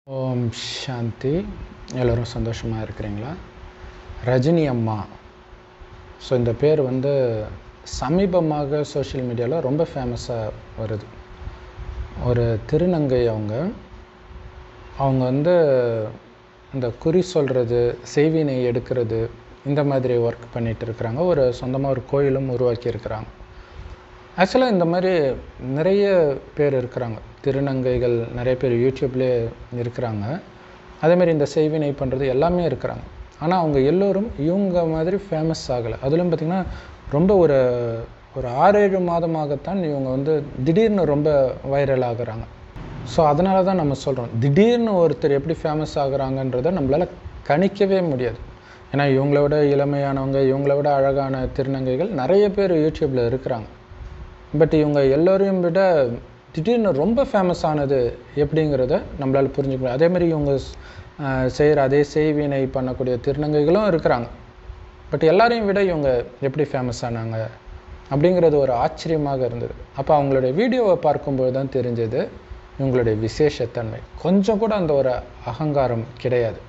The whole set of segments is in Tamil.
ஓம் சாந்தி. எல்லோரும் சந்தோஷமாக இருக்கிறீங்களா? ரஜினி அம்மா. ஸோ இந்த பேர் சமீபமாக சோஷியல் மீடியாவில் ரொம்ப ஃபேமஸாக வருது. ஒரு திருநங்கை. அவங்க இந்த குறி சொல்கிறது, செய்வினை எடுக்கிறது, இந்த மாதிரி ஒர்க் பண்ணிகிட்டு இருக்கிறாங்க. சொந்தமாக ஒரு கோயிலும் உருவாக்கியிருக்கிறாங்க. ஆக்சுவலாக இந்த மாதிரி நிறைய பேர் இருக்கிறாங்க. திருநங்கைகள் நிறைய பேர் யூடியூப்லேயே இருக்கிறாங்க. அதேமாதிரி இந்த செய்வினை பண்ணுறது எல்லாமே இருக்கிறாங்க. ஆனால் அவங்க எல்லோரும் இவங்க மாதிரி ஃபேமஸ் ஆகலை. அதுலேயும் பார்த்திங்கன்னா ரொம்ப ஒரு 6-7 மாதமாகத்தான் இவங்க திடீர்னு ரொம்ப வைரல் ஆகுறாங்க. ஸோ அதனால தான் நம்ம சொல்கிறோம், திடீர்னு ஒருத்தர் எப்படி ஃபேமஸ் ஆகுறாங்கன்றதை நம்மளால் கணிக்கவே முடியாது. ஏன்னா இவங்கள விட இளமையானவங்க, இவங்கள விட அழகான திருநங்கைகள் நிறைய பேர் யூடியூப்பில் இருக்கிறாங்க. பட் இவங்க எல்லோரையும் விட திடீர்னு ரொம்ப ஃபேமஸ் ஆனது எப்படிங்கிறத நம்மளால் புரிஞ்சுக்க முடியும். அதேமாதிரி இவங்க செய்கிற அதே செய்வினை பண்ணக்கூடிய திருநங்கைகளும் இருக்கிறாங்க. பட் எல்லாரையும் விட இவங்க எப்படி ஃபேமஸ் ஆனாங்க அப்படிங்கிறது ஒரு ஆச்சரியமாக இருந்தது. அப்போ அவங்களுடைய வீடியோவை பார்க்கும்போது தான் தெரிஞ்சது இவங்களுடைய விசேஷத்தன்மை. கொஞ்சம் கூட அந்த ஒரு அகங்காரம் கிடையாது.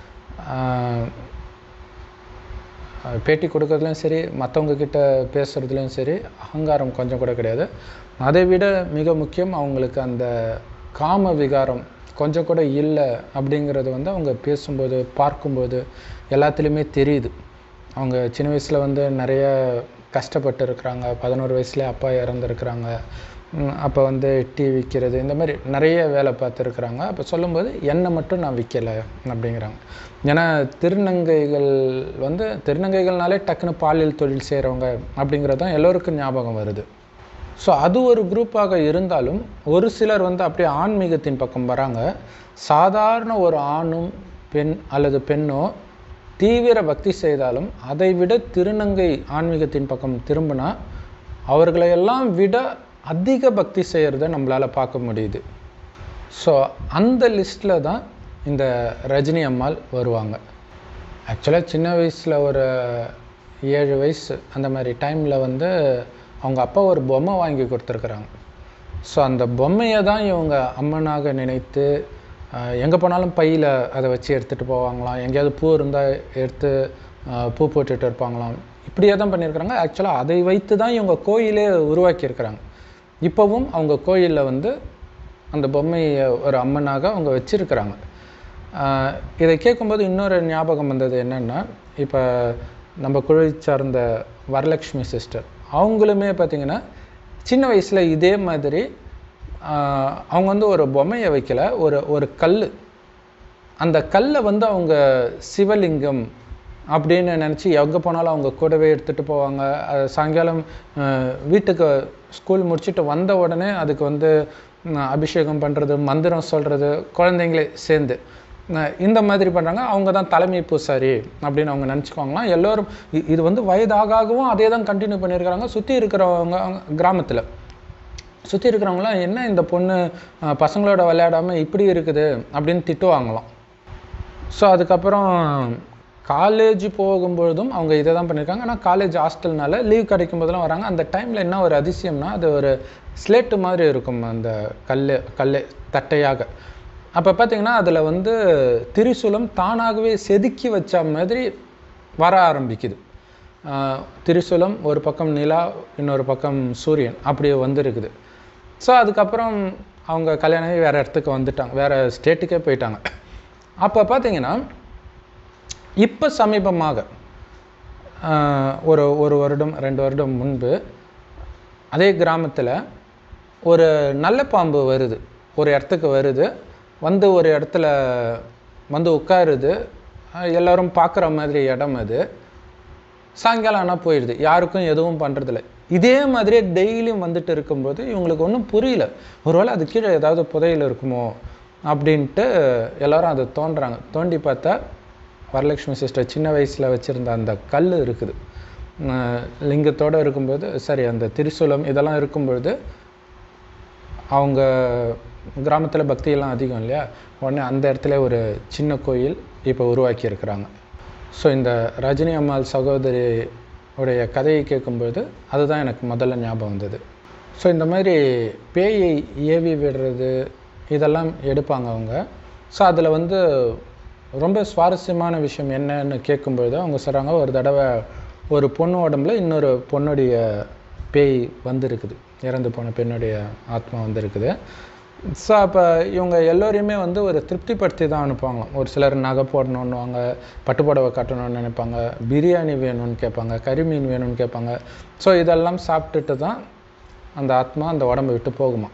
பேட்டி கொடுக்கறதுலையும் சரி, மற்றவங்கக்கிட்ட பேசுகிறதுலையும் சரி, அகங்காரம் கொஞ்சம் கூட கிடையாது. அதை விட மிக முக்கியம், அவங்களுக்கு அந்த காம விகாரம் கொஞ்சம் கூட இல்லை அப்படிங்கிறது அவங்க பேசும்போது, பார்க்கும்போது எல்லாத்துலேயுமே தெரியுது. அவங்க சின்ன வயசில் நிறைய கஷ்டப்பட்டு இருக்கிறாங்க. 11 வயசுலேயே அப்பா இறந்துருக்குறாங்க. அப்போ டீ விற்கிறது, இந்த மாதிரி நிறைய வேலை பார்த்துருக்குறாங்க. அப்போ சொல்லும்போது என்னை மட்டும் நான் விற்கலை அப்படிங்கிறாங்க. ஏன்னா திருநங்கைகள்னாலே டக்குன்னு பாலியல் தொழில் செய்கிறவங்க அப்படிங்கிறது தான் எல்லோருக்கும் ஞாபகம் வருது. ஸோ அது ஒரு குரூப்பாக இருந்தாலும் ஒரு சிலர் அப்படியே ஆன்மீகத்தின் பக்கம் வராங்க. சாதாரண ஒரு ஆணும் பெண் அல்லது பெண்ணோ தீவிர பக்தி செய்தாலும் அதை விட திருநங்கை ஆன்மீகத்தின் பக்கம் திரும்பினா அவர்களையெல்லாம் விட அதிக பக்தி செய்கிறத நம்மளால் பார்க்க முடியுது. ஸோ அந்த லிஸ்ட்டில் தான் இந்த ரஜினி அம்மாள் வருவாங்க. ஆக்சுவலாக சின்ன வயசில் ஒரு 7 வயசு அந்த மாதிரி டைமில் அவங்க அப்பா ஒரு பொம்மை வாங்கி கொடுத்துருக்குறாங்க. ஸோ அந்த பொம்மையை தான் இவங்க அம்மனாக நினைத்து எங்கே போனாலும் பையில் அதை வச்சு எடுத்துகிட்டு போவாங்களாம். எங்கேயாவது பூ இருந்தால் எடுத்து பூ போட்டுட்டு இருப்பாங்களாம். இப்படியே தான் பண்ணியிருக்கிறாங்க. ஆக்சுவலாக அதை வைத்து தான் இவங்க கோயிலே உருவாக்கியிருக்கிறாங்க. இப்போவும் அவங்க கோயிலில் அந்த பொம்மையை ஒரு அம்மனாக அவங்க வச்சுருக்கிறாங்க. இதை கேட்கும்போது இன்னொரு ஞாபகம் வந்தது என்னென்னா, இப்போ நம்ம குழுவை சார்ந்த வரலட்சுமி சிஸ்டர் அவங்களுமே பார்த்திங்கன்னா சின்ன வயசில் இதே மாதிரி அவங்க ஒரு பொம்மையை வைக்கல, ஒரு கல். அந்த கல்லை அவங்க சிவலிங்கம் அப்படின்னு நினச்சி எங்கே போனாலும் அவங்க கூடவே எடுத்துகிட்டு போவாங்க. சாயங்காலம் வீட்டுக்கு ஸ்கூல் முடிச்சுட்டு வந்த உடனே அதுக்கு அபிஷேகம் பண்ணுறது, மந்திரம் சொல்கிறது, குழந்தைங்களே சேர்ந்து இந்த மாதிரி பண்ணுறாங்க. அவங்க தான் தலைமை பூசாரி அப்படின்னு அவங்க நினச்சிக்குவாங்களாம். எல்லோரும் இது வயதாகவும் அதே தான் கண்டினியூ பண்ணியிருக்கிறாங்க. சுற்றி இருக்கிறவங்க கிராமத்தில் சுற்றி இருக்கிறவங்களாம் என்ன இந்த பொண்ணு பசங்களோட விளையாடாமல் இப்படி இருக்குது அப்படின்னு திட்டுவாங்களாம். ஸோ அதுக்கப்புறம் காலேஜ் போகும்பொழுதும் அவங்க இதை தான் பண்ணியிருக்காங்க. ஆனால் காலேஜ் ஹாஸ்டல்னால லீவ் கிடைக்கும் போதெல்லாம் வராங்க. அந்த டைமில் என்ன ஒரு அதிசயம்னா, அது ஒரு ஸ்லேட்டு மாதிரி இருக்கும் அந்த கல் தட்டையாக. அப்போ பார்த்திங்கன்னா அதில் திரிசூலம் தானாகவே செதுக்கி வச்ச மாதிரி வர ஆரம்பிக்குது. திரிசூலம் ஒரு பக்கம் நிலா, இன்னொரு பக்கம் சூரியன், அப்படியே இருக்குது. ஸோ அதுக்கப்புறம் அவங்க கல்யாணம் வேறு இடத்துக்கு வந்துட்டாங்க, வேறு ஸ்டேட்டுக்கே போயிட்டாங்க. அப்போ பார்த்திங்கன்னா இப்போ சமீபமாக ஒரு வருடம் 2 வருடம் முன்பு அதே கிராமத்தில் ஒரு நல்ல பாம்பு வருது, ஒரு இடத்துக்கு வருது, ஒரு இடத்துல உட்காருது. எல்லோரும் பார்க்குற மாதிரி இடம் அது. சாயங்காலம் ஆனால் போயிடுது, யாருக்கும் எதுவும் பண்ணுறதில்ல. இதே மாதிரியே டெய்லியும் வந்துட்டு இருக்கும்போது இவங்களுக்கு ஒன்றும் புரியல. ஒருவேளை அது கீழே ஏதாவது புதையல் இருக்குமோ அப்படின்ட்டு எல்லோரும் அதை தோண்டி பார்த்தா வரலட்சுமி சிஸ்டர் சின்ன வயசில் வச்சுருந்த அந்த கல் இருக்குது. லிங்கத்தோடு இருக்கும்போது, சரி, அந்த திரிசூலம் இதெல்லாம் இருக்கும்பொழுது அவங்க கிராமத்தில் பக்தியெல்லாம் அதிகம் இல்லையா, உடனே அந்த இடத்துல ஒரு சின்ன கோயில் இப்போ உருவாக்கியிருக்கிறாங்க. ஸோ இந்த ரஜினி அம்மாள் சகோதரி உடைய கதையை கேட்கும்போது அதுதான் எனக்கு முதல்ல ஞாபகம் வந்தது. ஸோ இந்த மாதிரி பேயை ஏவி விடுறது இதெல்லாம் எடுப்பாங்க அவங்க. ஸோ அதில் வந்து ரொம்ப சுவாரஸ்யமான விஷயம் என்னன்னு கேட்கும்பொழுது அவங்க சொல்கிறாங்க, ஒரு தடவை ஒரு பொண்ணு உடம்புல இன்னொரு பொண்ணுடைய பேய் வந்திருக்குது, இறந்து போன பெண்ணுடைய ஆத்மா வந்திருக்குது. ஸோ அப்போ இவங்க எல்லோரையுமே வந்து ஒரு திருப்திப்படுத்தி தான் அனுப்புவாங்களாம். ஒரு சிலர் நகை போடணுன்னுவாங்க, பட்டுப்புடவை கட்டணும்னு நினைப்பாங்க, பிரியாணி வேணும்னு கேட்பாங்க, கறிமீன் வேணும்னு கேட்பாங்க. ஸோ இதெல்லாம் சாப்பிட்டுட்டு தான் அந்த ஆத்மா அந்த உடம்பை விட்டு போகுமா.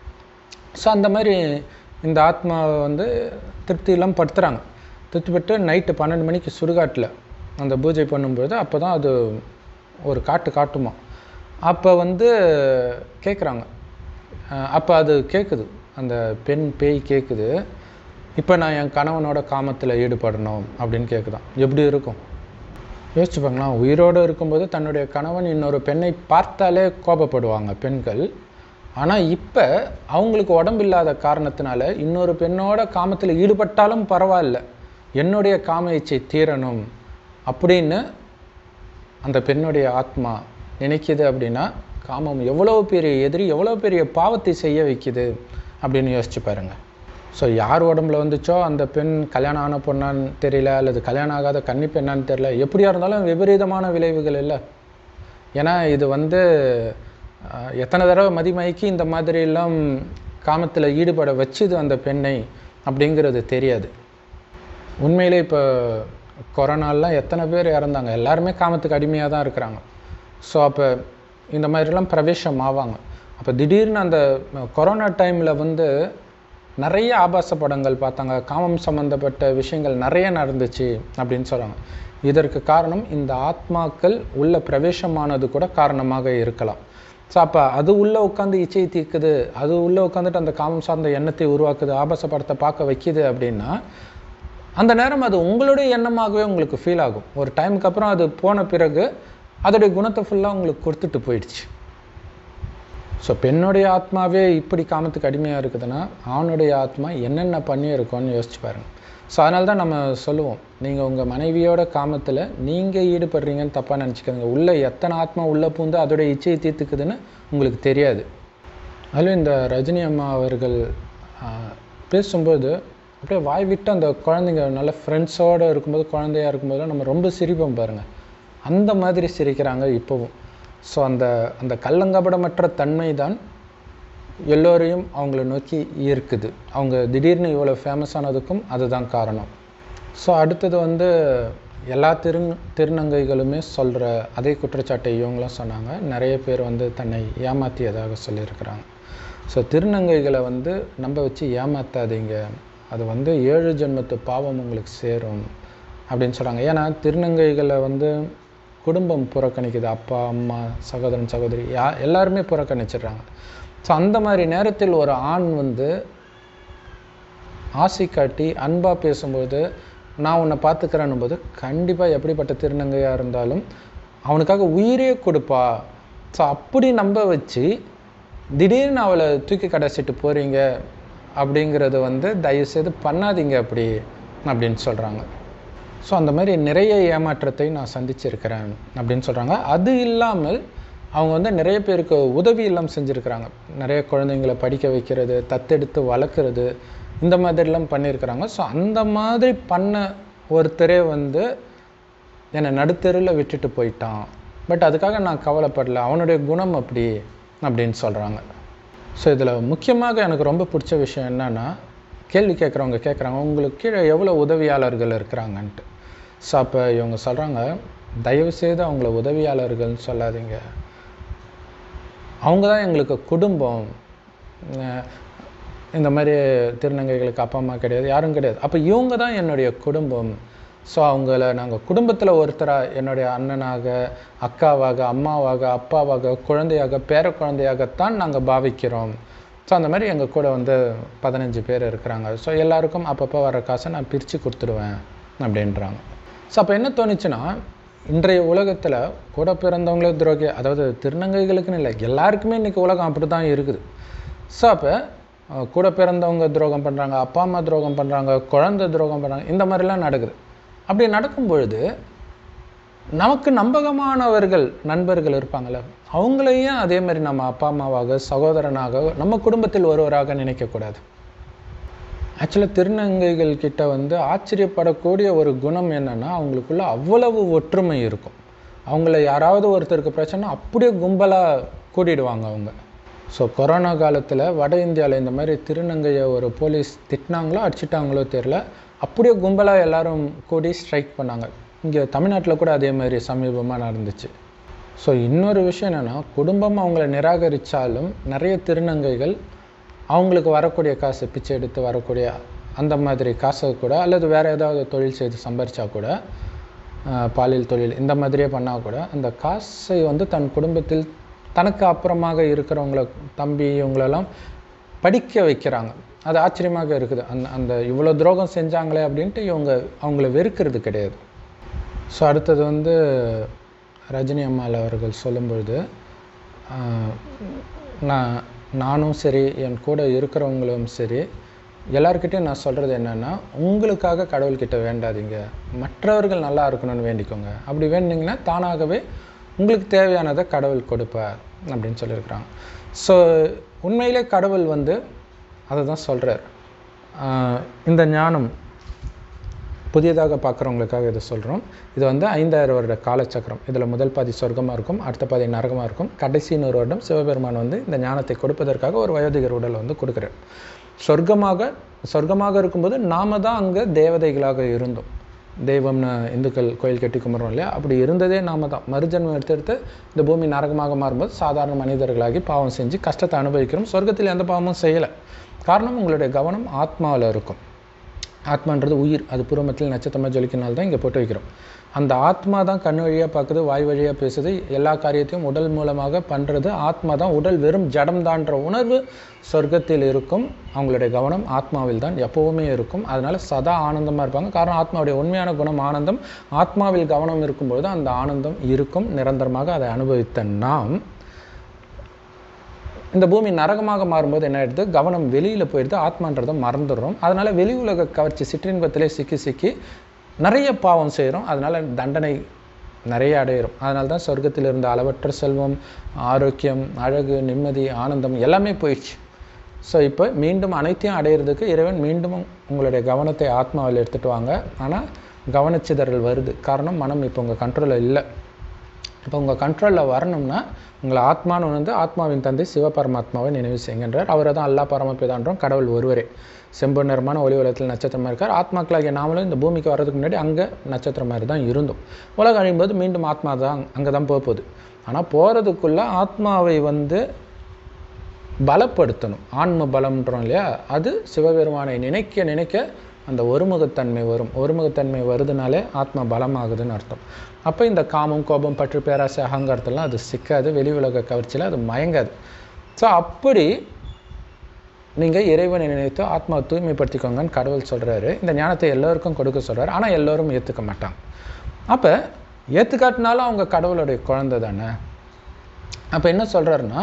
ஸோ அந்த மாதிரி இந்த ஆத்மாவை வந்து திருப்தியெல்லாம் படுத்துகிறாங்க. திருப்திப்பட்டு நைட்டு 12 மணிக்கு சுடுகாட்டில் அந்த பூஜை பண்ணும்போது அப்போ தான் அது ஒரு காட்டுமா. அப்போ வந்து கேட்குறாங்க, அப்போ அது கேட்குது, அந்த பெண் பேய் கேட்குது, இப்போ நான் என் கணவனோட காமத்தில் ஈடுபடணும் அப்படின்னு கேட்குதான். எப்படி இருக்கும் யோசிச்சு பாங்களா. உயிரோடு இருக்கும்போது தன்னுடைய கணவன் இன்னொரு பெண்ணை பார்த்தாலே கோபப்படுவாங்க பெண்கள். ஆனால் இப்போ அவங்களுக்கு உடம்பு இல்லாத காரணத்தினால இன்னொரு பெண்ணோட காமத்தில் ஈடுபட்டாலும் பரவாயில்ல, என்னுடைய காம இச்சை தீரணும் அப்படின்னு அந்த பெண்ணுடைய ஆத்மா நினைக்கிது. அப்படின்னா காமம் எவ்வளோ பெரிய எதிரி, எவ்வளோ பெரிய பாவத்தை செய்ய வைக்குது அப்படின்னு யோசிச்சு பாருங்க. ஸோ யார் உடம்புல வந்துச்சோ அந்த பெண் கல்யாணம் ஆன பொண்ணான்னு தெரியல, அல்லது கல்யாணம் ஆகாத கன்னி பெண்ணான்னு தெரியல, எப்படியா இருந்தாலும் விபரீதமான விளைவுகள் இல்லை. ஏன்னா இது வந்து எத்தனை தடவை மதிமயக்கி இந்த மாதிரிலாம் காமத்தில் ஈடுபட வச்சுது அந்த பெண்ணை அப்படிங்கிறது தெரியாது. உண்மையிலே இப்போ கொரோனாலாம் எத்தனை பேர் இறந்தாங்க, எல்லாருமே காமத்துக்கு அடிமையாக தான் இருக்கிறாங்க. ஸோ அப்போ இந்த மாதிரிலாம் பிரவேசம் ஆவாங்க. அப்போ திடீர்னு அந்த கொரோனா டைமில் வந்து நிறைய ஆபாச படங்கள் பார்த்தாங்க, காமம் சம்மந்தப்பட்ட விஷயங்கள் நிறைய நடந்துச்சு அப்படின்னு சொல்கிறாங்க. இதற்கு காரணம் இந்த ஆத்மாக்கள் உள்ள பிரவேசமானது கூட காரணமாக இருக்கலாம். ஸோ அப்போ அது உள்ளே உட்காந்து இச்சையை தீர்க்குது, அது உள்ளே உட்காந்துட்டு அந்த காமம் சார்ந்த எண்ணத்தை உருவாக்குது, ஆபாச படத்தை பார்க்க வைக்கிது அப்படின்னா அந்த நேரம் அது உங்களுடைய எண்ணமாகவே உங்களுக்கு ஃபீல் ஆகும். ஒரு டைமுக்கு அப்புறம் அது போன பிறகு அதோடைய குணத்தை ஃபுல்லாக உங்களுக்கு கொடுத்துட்டு போயிடுச்சு. ஸோ பெண்ணுடைய ஆத்மாவே இப்படி காமத்துக்கு அடிமையாக இருக்குதுன்னா ஆணுடைய ஆத்மா என்னென்ன பண்ணியிருக்கோன்னு யோசிச்சு பாருங்கள். ஸோ அதனால தான் நம்ம சொல்லுவோம், நீங்கள் உங்கள் மனைவியோட காமத்தில் நீங்கள் ஈடுபடுறீங்கன்னு தப்பாக நினச்சிக்கிறீங்க. உள்ளே எத்தனை ஆத்மா உள்ளே பூந்து அதோடைய இச்சையை தீர்த்துக்குதுன்னு உங்களுக்கு தெரியாது. அதிலும் இந்த ரஜினி அம்மா அவர்கள் பேசும்போது அப்படியே வாய் விட்டு அந்த குழந்தைங்க நல்ல ஃப்ரெண்ட்ஸோடு இருக்கும்போது, குழந்தையாக இருக்கும்போது நம்ம ரொம்ப சிரிப்போம் பாருங்கள், அந்த மாதிரி சிரிக்கிறாங்க இப்போவும். ஸோ அந்த அந்த கள்ளங்கபடமற்ற தன்மை தான் எல்லோரையும் அவங்கள நோக்கி ஈர்க்குது. அவங்க திடீர்னு இவ்வளோ ஃபேமஸ் ஆனதுக்கும் அதுதான் காரணம். ஸோ அடுத்தது வந்து எல்லா திருநங்கைகளுமே சொல்கிற அதே குற்றச்சாட்டை இவங்களும் சொன்னாங்க. நிறைய பேர் வந்து தன்னை ஏமாற்றியதாக சொல்லியிருக்கிறாங்க. ஸோ திருநங்கைகளை வந்து நம்ப வச்சு ஏமாற்றாதீங்க, அது வந்து 7 ஜென்மத்து பாவம் உங்களுக்கு சேரும் அப்படின்னு சொல்கிறாங்க. ஏன்னா திருநங்கைகளை வந்து குடும்பம் புறக்கணிக்குது, அப்பா அம்மா சகோதரன் சகோதரி எல்லாருமே புறக்கணிச்சிடுறாங்க. ஸோ அந்த மாதிரி நேரத்தில் ஒரு ஆண் வந்து ஆசை காட்டி அன்பாக பேசும்போது, நான் உன்னை பார்த்துக்கிறேன்னும் போது கண்டிப்பாக எப்படிப்பட்ட திருநங்கையாக இருந்தாலும் அவனுக்காக உயிரே கொடுப்பா. ஸோ அப்படி நம்ப வச்சு திடீர்னு அவளை தூக்கி கடைசிட்டு போகிறீங்க அப்படிங்கிறது வந்து தயவுசெய்து பண்ணாதீங்க அப்படின்னு சொல்கிறாங்க. ஸோ அந்த மாதிரி நிறைய ஏமாற்றத்தை நான் சந்திச்சிருக்கிறேன் அப்படின்னு சொல்கிறாங்க. அது இல்லாமல் அவங்க வந்து நிறைய பேருக்கு உதவி எல்லாம் செஞ்சுருக்கிறாங்க. நிறைய குழந்தைங்களை படிக்க வைக்கிறது, தத்தெடுத்து வளர்க்குறது, இந்த மாதிரிலாம் பண்ணியிருக்கிறாங்க. ஸோ அந்த மாதிரி பண்ண ஒருத்தரே வந்து என்னை நடுத்தெருவில் விட்டுட்டு போயிட்டான், பட் அதுக்காக நான் கவலைப்படலை, அவனுடைய குணம் அப்படின்னு சொல்கிறாங்க. ஸோ இதில் முக்கியமாக எனக்கு ரொம்ப பிடிச்ச விஷயம் என்னென்னா, கேள்வி கேட்குறவங்க கேட்குறாங்க, உங்களுக்கு கீழே எவ்வளோ உதவியாளர்கள் இருக்கிறாங்கன்ட்டு. ஸோ அப்போ இவங்க சொல்கிறாங்க, தயவுசெய்து அவங்கள உதவியாளர்கள்னு சொல்லாதீங்க, அவங்க தான் எங்களுக்கு குடும்பம். இந்த மாதிரி திருநங்கைகளுக்கு அப்பா அம்மா கிடையாது, யாரும் கிடையாது, அப்போ இவங்க தான் என்னுடைய குடும்பம். ஸோ அவங்கள நாங்கள் குடும்பத்தில் ஒருத்தராக, என்னுடைய அண்ணனாக, அக்காவாக, அம்மாவாக, அப்பாவாக, குழந்தையாக, பேர குழந்தையாகத்தான் நாங்கள் பாவிக்கிறோம். ஸோ அந்த மாதிரி எங்கள் கூட வந்து 15 பேர் இருக்கிறாங்க. ஸோ எல்லாருக்கும் அப்பப்போ வர காசை நான் பிரித்து கொடுத்துடுவேன் அப்படின்றாங்க. ஸோ அப்போ என்ன தோணுச்சுன்னா, இன்றைய உலகத்தில் கூட பிறந்தவங்களே துரோகி, அதாவது திருநங்கைகளுக்குன்னு இல்லை, எல்லாருக்குமே இன்றைக்கி உலகம் அப்படி தான் இருக்குது. ஸோ அப்போ கூட பிறந்தவங்க துரோகம் பண்ணுறாங்க, அப்பா அம்மா துரோகம் பண்ணுறாங்க, குழந்தை துரோகம் பண்ணுறாங்க, இந்த மாதிரிலாம் நடக்குது. அப்படி நடக்கும் பொழுது நமக்கு நம்பகமானவர்கள் நண்பர்கள் இருப்பாங்கள்ல, அவங்களையும் அதே மாதிரி நம்ம அப்பா அம்மாவாக, சகோதரனாக, நம்ம குடும்பத்தில் ஒருவராக நினைக்கக்கூடாது. ஆக்சுவலாக திருநங்கைகள் கிட்ட வந்து ஆச்சரியப்படக்கூடிய ஒரு குணம் என்னென்னா, அவங்களுக்குள்ள அவ்வளவு ஒற்றுமை இருக்கும். அவங்கள யாராவது ஒருத்தருக்கு பிரச்சனை அப்படியே கும்பலாக கூட்டிடுவாங்க அவங்க. ஸோ கொரோனா காலத்தில் வட இந்தியாவில் இந்த மாதிரி திருநங்கையை ஒரு போலீஸ் திட்டினாங்களோ அடிச்சிட்டாங்களோ தெரில, அப்படியே கும்பலாக எல்லாரும் கூடி ஸ்ட்ரைக் பண்ணாங்க. இங்கே தமிழ்நாட்டில் கூட அதே மாதிரி சமீபமாக நடந்துச்சு. ஸோ இன்னொரு விஷயம் என்னென்னா, குடும்பம் அவங்கள நிராகரித்தாலும் நிறைய திருநங்கைகள் அவங்களுக்கு வரக்கூடிய காசு, பிச்சை எடுத்து வரக்கூடிய அந்த மாதிரி காசை கூட, அல்லது வேறு ஏதாவது தொழில் செய்து சம்பாரித்தா கூட, பாலியல் தொழில் இந்த மாதிரியே பண்ணால் கூட, அந்த காசை வந்து தன் குடும்பத்தில் தனக்கு அப்புறமாக இருக்கிறவங்கள, தம்பி இவங்களெல்லாம் படிக்க வைக்கிறாங்க. அது ஆச்சரியமாக இருக்குது. அந்த இவ்வளோ துரோகம் செஞ்சாங்களே அப்படின்ட்டு அவங்கள வெறுக்கிறது கிடையாது. ஸோ அடுத்தது வந்து ரஜினி அம்மாள் அவர்கள் சொல்லும்பொழுது, நானும் சரி, என் கூட இருக்கிறவங்களும் சரி, எல்லாருக்கிட்டையும் நான் சொல்கிறது என்னென்னா, உங்களுக்காக கடவுள்கிட்ட வேண்டாதீங்க, மற்றவர்கள் நல்லா இருக்கணும்னு வேண்டிக்கோங்க. அப்படி வேண்டிங்கன்னா தானாகவே உங்களுக்கு தேவையானதை கடவுள் கொடுப்பார் அப்படின்னு சொல்லியிருக்கிறாங்க. ஸோ உண்மையிலே கடவுள் வந்து அதை தான் சொல்கிறார். இந்த ஞானம் புதியதாக பார்க்குறவங்களுக்காக இதை சொல்கிறோம். இது வந்து 5000 வருட காலச்சக்கரம். இதில் முதல் பாதி சொர்க்கமாக இருக்கும், அடுத்த பாதி நரகமாக இருக்கும். கடைசி 100 வருடம் சிவபெருமான் வந்து இந்த ஞானத்தை கொடுப்பதற்காக ஒரு வயோதிகர் உடலை வந்து கொடுக்குறார். சொர்க்கமாக இருக்கும்போது நாம தான் அங்கே தேவதைகளாக இருந்தோம். தெய்வம்னு இந்துக்கள் கோயில் கட்டி கும்பிட்றோம் இல்லையா, அப்படி இருந்ததே நாம தான். மறுஜன்மம் எடுத்து இந்த பூமி நரகமாக மாறும்போது சாதாரண மனிதர்களாகி பாவம் செஞ்சு கஷ்டத்தை அனுபவிக்கிறோம். சொர்க்கத்தில் எந்த பாவமும் செய்யலை. காரணம், உங்களுடைய கவனம் ஆத்மாவில் இருக்கும். ஆத்மான்றது உயிர், அது பூர்வமத்தில் நட்சத்திரமாக ஜொலிக்கினால தான் இங்கே போட்டு வைக்கிறோம். அந்த ஆத்மா தான் கண் வழியாக பார்க்குது, வாய் வழியாக பேசுது, எல்லா காரியத்தையும் உடல் மூலமாக பண்ணுறது ஆத்மா தான். உடல் வெறும் ஜடம் தான்ற உணர்வு சொர்க்கத்தில் இருக்கும். அவங்களுடைய கவனம் ஆத்மாவில் தான் எப்போவுமே இருக்கும். அதனால் சதா ஆனந்தமாக இருப்பாங்க. காரணம், ஆத்மாவுடைய உண்மையான குணம் ஆனந்தம். ஆத்மாவில் கவனம் இருக்கும்பொழுது அந்த ஆனந்தம் இருக்கும் நிரந்தரமாக. அதை அனுபவித்த நாம் இந்த பூமி நரகமாக மாறும்போது என்ன ஆயிடுது, கவனம் வெளியில் போயிடுது, ஆத்மான்றதை மறந்துடுறோம். அதனால் வெளி உலக கவர்ச்சி சிற்றின்பத்திலே சிக்கி நிறைய பாவம் செய்கிறோம். அதனால் தண்டனை நிறைய அடையிறோம். அதனால தான் சொர்க்கத்தில் இருந்த அளவற்ற செல்வம், ஆரோக்கியம், அழகு, நிம்மதி, ஆனந்தம் எல்லாமே போயிடுச்சு. ஸோ இப்போ மீண்டும் அனைத்தையும் அடையிறதுக்கு இறைவன் மீண்டும் உங்களுடைய கவனத்தை ஆத்மாவில் எடுத்துகிட்டு வாங்க. ஆனால் கவனச்சிதறல் வருது. காரணம், மனம் இப்போ உங்கள் கண்ட்ரோலில் இல்லை. இப்போ உங்கள் கண்ட்ரோலில் வரணும்னா உங்களை ஆத்மான்னு உணர்ந்து ஆத்மாவின் தந்தை சிவபரமாத்மாவை நினைவு செய்கின்றார். அவரை தான் அல்லா பரமபிதான்றோம். கடவுள் ஒருவரே. செம்பு நிறமான ஒளி உலகத்தில் நட்சத்திரமாக இருக்கார். ஆத்மாக்களாகிய நாமளும் இந்த பூமிக்கு வர்றதுக்கு முன்னாடி அங்கே நட்சத்திரம் மாதிரி தான் இருந்தோம். உலகம் அழியும்போது மீண்டும் ஆத்மா தான் அங்கே தான் போகுது. ஆனால் போகிறதுக்குள்ளே ஆத்மாவை வந்து பலப்படுத்தணும். ஆன்ம பலம்ன்றோம் இல்லையா, அது சிவபெருமானை நினைக்க அந்த ஒருமுகத்தன்மை வரும். ஒருமுகத்தன்மை வருதுனாலே ஆத்மா பலமாகுதுன்னு அர்த்தம். அப்போ இந்த காமம், கோபம், பற்று, பேராசை, அகங்காரத்தெல்லாம் அது சிக்காது. வெளி உலக கவர்ச்சியில் அது மயங்காது. ஸோ அப்படி நீங்கள் இறைவனை நினைத்து ஆத்மாவை தூய்மைப்படுத்திக்கோங்கன்னு கடவுள் சொல்கிறாரு. இந்த ஞானத்தை எல்லோருக்கும் கொடுக்க சொல்கிறார். ஆனால் எல்லோரும் ஏற்றுக்க மாட்டாங்க. அப்போ ஏற்றுக்காட்டினாலும் அவங்க கடவுளுடைய குழந்தை தானே. அப்போ என்ன சொல்கிறாருன்னா,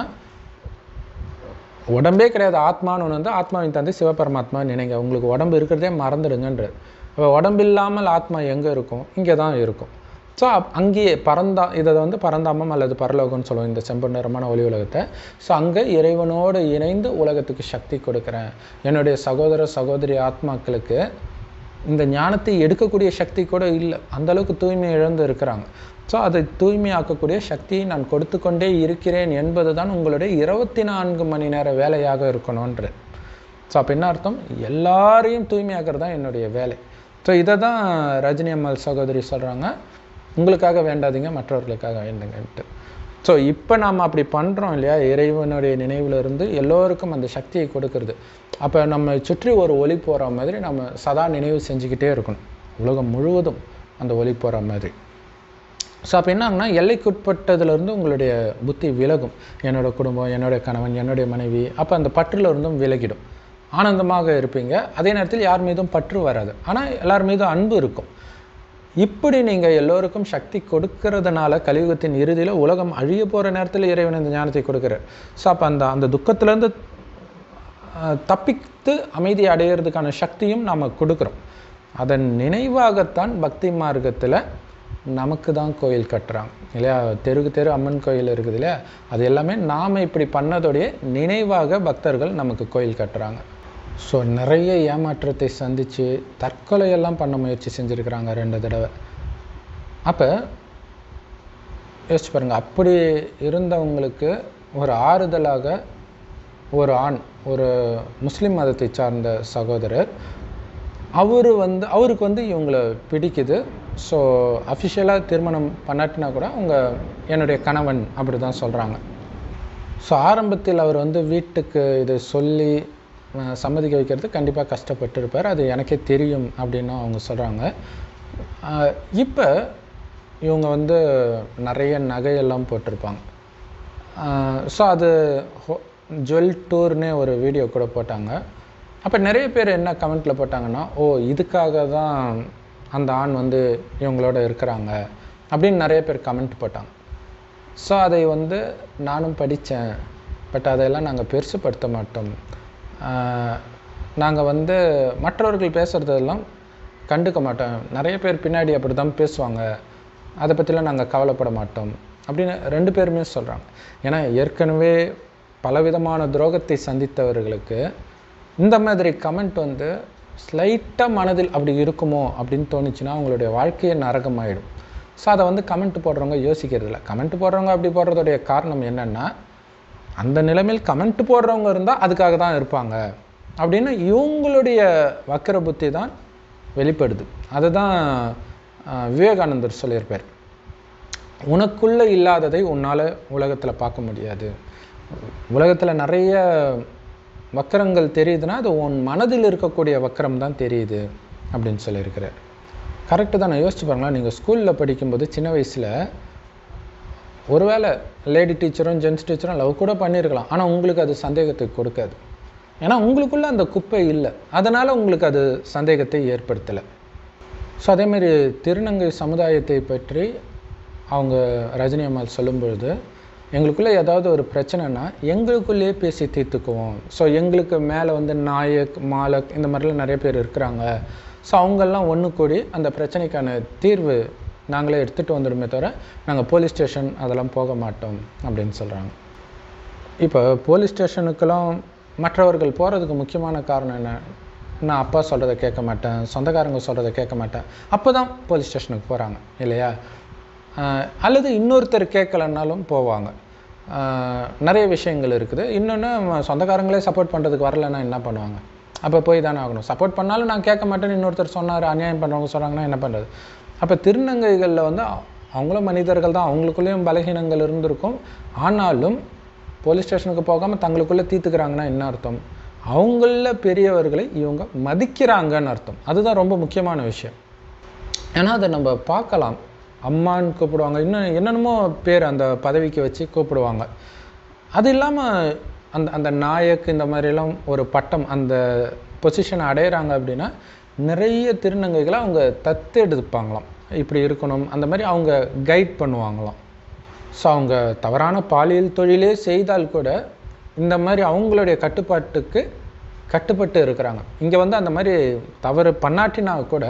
உடம்பே கிடையாது, ஆத்மான்னு ஒன்று வந்து ஆத்மாவின் தந்தை சிவபரமாத்மா நினைங்க. உங்களுக்கு உடம்பு இருக்கிறதே மறந்துடுங்கன்றது. அப்போ உடம்பு இல்லாமல் ஆத்மா எங்கே இருக்கும்? இங்கே தான் இருக்கும். ஸோ அங்கேயே இதை வந்து பரந்தாமம் அல்லது பரலோகம்னு சொல்லுவோம், இந்த செம்பு நிறமான ஒளி உலகத்தை. ஸோ அங்கே இறைவனோடு இணைந்து உலகத்துக்கு சக்தி கொடுக்குறேன். என்னுடைய சகோதர சகோதரி ஆத்மாக்களுக்கு இந்த ஞானத்தை எடுக்கக்கூடிய சக்தி கூட இல்லை. அந்தளவுக்கு தூய்மை இழந்து இருக்கிறாங்க. ஸோ அதை தூய்மையாக்கக்கூடிய சக்தியை நான் கொடுத்து கொண்டே இருக்கிறேன் என்பது தான் உங்களுடைய 24 மணி நேர வேலையாக இருக்கணும்ன்ற. ஸோ அப்போ என்ன அர்த்தம், எல்லாரையும் தூய்மையாக்குறது தான் என்னுடைய வேலை. ஸோ இதை தான் ரஜினி அம்மாள் சகோதரி சொல்கிறாங்க, உங்களுக்காக வேண்டாதீங்க, மற்றவர்களுக்காக வேண்டுங்கன்ட்டு. ஸோ இப்போ நாம் அப்படி பண்ணுறோம் இல்லையா, இறைவனுடைய நினைவில் இருந்து எல்லோருக்கும் அந்த சக்தியை கொடுக்கறது. அப்போ நம்ம சுற்றி ஒரு ஒளி போகிற மாதிரி நம்ம சதா நினைவு செஞ்சுக்கிட்டே இருக்கணும், உலகம் முழுவதும் அந்த ஒளி போகிற மாதிரி. ஸோ அப்போ என்ன ஆகுனா, எல்லைக்குட்பட்டதுலேருந்து உங்களுடைய புத்தி விலகும். என்னோட குடும்பம், என்னுடைய கணவன், என்னுடைய மனைவி, அப்போ அந்த பற்றில் இருந்தும் விலகிடும். ஆனந்தமாக இருப்பீங்க. அதே நேரத்தில் யார் மீதும் பற்று வராது, ஆனால் எல்லார் மீதும் அன்பு இருக்கும். இப்படி நீங்கள் எல்லோருக்கும் சக்தி கொடுக்கறதுனால கலியுகத்தின் இறுதியில் உலகம் அழிய போகிற நேரத்தில் இறைவன் இந்த ஞானத்தை கொடுக்குறார். ஸோ அப்போ அந்த துக்கத்திலேருந்து தப்பித்து அமைதி அடையிறதுக்கான சக்தியும் நாம் கொடுக்குறோம். அதன் நினைவாகத்தான் பக்தி மார்க்கத்தில் நமக்கு தான் கோயில் கட்டுறாங்க இல்லையா. தெருக்கு தெரு அம்மன் கோயில் இருக்குது இல்லையா, அது எல்லாமே நாம் இப்படி பண்ணதோடைய நினைவாக பக்தர்கள் நமக்கு கோயில் கட்டுறாங்க. ஸோ நிறைய ஏமாற்றத்தை சந்தித்து தற்கொலையெல்லாம் பண்ண முயற்சி செஞ்சுருக்கிறாங்க 2 தடவை. அப்போ யோசிச்சு பாருங்கள், அப்படி இருந்தவங்களுக்கு ஒரு ஆறுதலாக ஒரு ஆண், ஒரு முஸ்லீம் மதத்தை சார்ந்த சகோதரர், அவருக்கு வந்து இவங்களை பிடிக்குது. ஸோ அஃபிஷியலாக திருமணம் பண்ணாட்டினா கூட அவங்க என்னுடைய கணவன் அப்படி தான் சொல்கிறாங்க. ஸோ ஆரம்பத்தில் அவர் வந்து வீட்டுக்கு இதை சொல்லி சம்மதிக்க வைக்கிறது கண்டிப்பாக கஷ்டப்பட்டிருப்பார், அது எனக்கே தெரியும் அப்படின்னு அவங்க சொல்கிறாங்க. இப்போ இவங்க வந்து நிறைய நகையெல்லாம் போட்டிருப்பாங்க. ஸோ அது ஜுவல் டூர்னே ஒரு வீடியோ கூட போட்டாங்க. அப்போ நிறைய பேர் என்ன கமெண்ட்டில் போட்டாங்கன்னா, ஓ இதுக்காக தான் அந்த ஆண் வந்து இவங்களோட இருக்கிறாங்க அப்படின்னு நிறைய பேர் கமெண்ட் போட்டாங்க. ஸோ அதை வந்து நானும் படித்தேன், பட் அதையெல்லாம் நாங்கள் பெருசுப்படுத்த மாட்டோம். நாங்கள் வந்து மற்றவர்கள் பேசுகிறதெல்லாம் கண்டுக்க மாட்டோம், நிறைய பேர் பின்னாடி அப்படி தான் பேசுவாங்க, அதை பற்றிலாம் நாங்கள் கவலைப்பட மாட்டோம் அப்படின்னு 2 பேருமே சொல்கிறாங்க. ஏன்னா ஏற்கனவே பலவிதமான துரோகத்தை சந்தித்தவர்களுக்கு இந்த மாதிரி கமெண்ட் வந்து ஸ்லைட்டாக மனதில் அப்படி இருக்குமோ அப்படின்னு தோணுச்சுன்னா அவங்களுடைய வாழ்க்கையே நரகமாயிடும். ஸோ அதை வந்து கமெண்ட் போடுறவங்க யோசிக்கிறது இல்லை. கமெண்ட் போடுறவங்க அப்படி போடுறதுடைய காரணம் என்னென்னா, அந்த நிலைமையில் கமெண்ட் போடுறவங்க இருந்தால் அதுக்காக தான் இருப்பாங்க அப்படின்னு இவங்களுடைய வக்கர புத்தி தான் வெளிப்படுது. அதுதான் விவேகானந்தர் சொல்லியிருப்பார், உனக்குள்ளே இல்லாததை உன்னால் உலகத்தில் பார்க்க முடியாது. உலகத்தில் நிறைய வக்கரங்கள் தெரியுதுன்னா அது உன் மனதில் இருக்கக்கூடிய வக்கரம் தான் தெரியுது அப்படின்னு சொல்லியிருக்கிறார். கரெக்டு தான். நான் யோசிச்சு பாருங்களேன், நீங்கள் ஸ்கூலில் படிக்கும்போது சின்ன வயசில் ஒருவேளை லேடி டீச்சரும் ஜென்ஸ் டீச்சரும் லவ் கூட பண்ணியிருக்கலாம், ஆனால் உங்களுக்கு அது சந்தேகத்தை கொடுக்காது. ஏன்னா உங்களுக்குள்ளே அந்த குப்பை இல்லை, அதனால் உங்களுக்கு அது சந்தேகத்தை ஏற்படுத்தலை. ஸோ அதேமாரி திருநங்கை சமுதாயத்தை பற்றி அவங்க ரஜினி அம்மாள் சொல்லும்பொழுது, எங்களுக்குள்ளே ஏதாவது ஒரு பிரச்சனைனா எங்களுக்குள்ளேயே பேசி தீர்த்துக்குவோம். ஸோ எங்களுக்கு மேலே வந்து நாயக் மாலக் இந்த மாதிரிலாம் நிறைய பேர் இருக்கிறாங்க. ஸோ அவங்கெல்லாம் ஒன்று கூடி அந்த பிரச்சனைக்கான தீர்வு நாங்களே எடுத்துகிட்டு வந்துடுமே தவிர நாங்கள் போலீஸ் ஸ்டேஷன் அதெல்லாம் போக மாட்டோம் அப்படின்னு சொல்கிறாங்க. இப்போ போலீஸ் ஸ்டேஷனுக்கெல்லாம் மற்றவர்கள் போகிறதுக்கு முக்கியமான காரணம் என்ன? நான் அப்பா சொல்கிறத கேட்க மாட்டேன், சொந்தக்காரங்க சொல்கிறத கேட்க மாட்டேன், அப்போ தான் போலீஸ் ஸ்டேஷனுக்கு போகிறாங்க இல்லையா? அல்லது இன்னொருத்தர் கேட்கலன்னாலும் போவாங்க. நிறைய விஷயங்கள் இருக்குது. இன்னொன்று, சொந்தக்காரங்களே சப்போர்ட் பண்ணுறதுக்கு வரலைன்னா என்ன பண்ணுவாங்க? அப்போ போய் தானே ஆகணும். சப்போர்ட் பண்ணாலும் நான் கேட்க மாட்டேன்னு இன்னொருத்தர் சொன்னார், அநியாயம் பண்ணுறவங்க சொல்கிறாங்கன்னா என்ன பண்ணுறது? அப்போ திருநங்கைகளில் வந்து அவங்களும் மனிதர்கள் தான், அவங்களுக்குள்ளேயும் பலகீனங்கள் இருந்திருக்கும். ஆனாலும் போலீஸ் ஸ்டேஷனுக்கு போகாமல் தங்களுக்குள்ளே தீர்த்துக்கிறாங்கன்னா என்ன அர்த்தம்? அவங்களில் பெரியவர்களை இவங்க மதிக்கிறாங்கன்னு அர்த்தம். அதுதான் ரொம்ப முக்கியமான விஷயம். ஏன்னா அதை நம்ம பார்க்கலாம், அம்மான்னு கூப்பிடுவாங்க, இன்னும் என்னென்னமோ பேர் அந்த பதவிக்கு வச்சு கூப்பிடுவாங்க. அது இல்லாமல் அந்த நாயக் இந்த மாதிரிலாம் ஒரு பட்டம், அந்த பொசிஷனை அடையிறாங்க அப்படின்னா நிறைய திருநங்கைகளை அவங்க தத்து எடுப்பாங்களாம், இப்படி இருக்கணும் அந்த மாதிரி அவங்க கைட் பண்ணுவாங்களாம். ஸோ அவங்க தவறான பாலியல் தொழிலே செய்தால் கூட இந்த மாதிரி அவங்களுடைய கட்டுப்பாட்டுக்கு கட்டுப்பட்டு இருக்கிறாங்க. இங்கே வந்து அந்த மாதிரி தவறு பண்ணாட்டினா கூட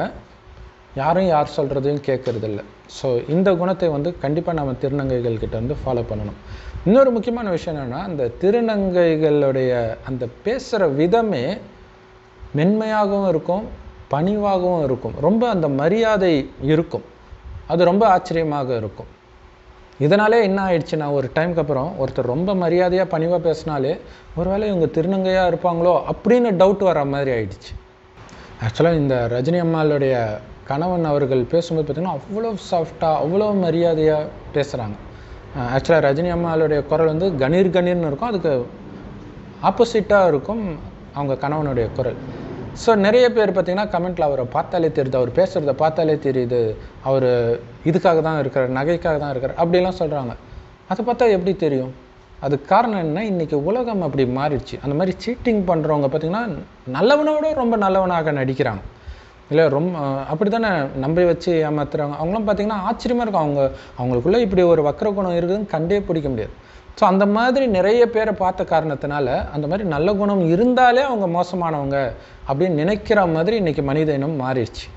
யாரும் யார் சொல்கிறதையும் கேட்கறதில்ல. ஸோ இந்த குணத்தை வந்து கண்டிப்பாக நம்ம திருநங்கைகள்கிட்ட வந்து ஃபாலோ பண்ணணும். இன்னொரு முக்கியமான விஷயம் என்னென்னா, அந்த திருநங்கைகளுடைய அந்த பேசுகிற விதமே மென்மையாகவும் இருக்கும், பணிவாகவும் இருக்கும், ரொம்ப அந்த மரியாதை இருக்கும். அது ரொம்ப ஆச்சரியமாக இருக்கும். இதனாலே என்ன ஆயிடுச்சுன்னா, ஒரு டைமுக்கு அப்புறம் ஒருத்தர் ரொம்ப மரியாதையாக பணிவாக பேசினாலே ஒருவேளை இவங்க திருநங்கையாக இருப்பாங்களோ அப்படின்னு டவுட் வர மாதிரி ஆயிடுச்சு. ஆக்சுவலாக இந்த ரஜினி அம்மாளுடைய கணவன் அவர்கள் பேசும்போது பார்த்திங்கன்னா அவ்வளோ சாஃப்டாக அவ்வளோ மரியாதையாக பேசுகிறாங்க. ஆக்சுவலாக ரஜினி அம்மாளுடைய குரல் வந்து கணீர் கணீர்னு இருக்கும், அதுக்கு ஆப்போசிட்டாக இருக்கும் அவங்க கணவனுடைய குரல். ஸோ நிறைய பேர் பார்த்திங்கன்னா கமெண்ட்டில் அவரை பார்த்தாலே தெரியுது, அவர் பேசுகிறத பார்த்தாலே தெரியுது, அவர் இதுக்காக தான் இருக்கிறார், நகைக்காக தான் இருக்கிறார் அப்படிலாம் சொல்கிறாங்க. அதை பார்த்தா எப்படி தெரியும்? அதுக்கு காரணம் என்ன? இன்றைக்கி உலகம் அப்படி மாறிடுச்சு. அந்த மாதிரி சீட்டிங் பண்ணுறவங்க பார்த்திங்கன்னா நல்லவனோட ரொம்ப நல்லவனாக நடிக்கிறாங்க இல்லை, ரொம்ப அப்படி தானே நம்பி வச்சு ஏமாத்துறாங்க. அவங்களாம் பார்த்திங்கன்னா ஆச்சரியமாக இருக்கும், அவங்களுக்குள்ளே இப்படி ஒரு வக்கர குணம் இருக்குதுன்னு கண்டே பிடிக்க முடியாது. ஸோ அந்த மாதிரி நிறைய பேரை பார்த்த காரணத்தினால அந்த மாதிரி நல்ல குணம் இருந்தாலே அவங்க மோசமானவங்க அப்படின்னு நினைக்கிற மாதிரி இன்றைக்கி மனித இனம் மாறிடுச்சு.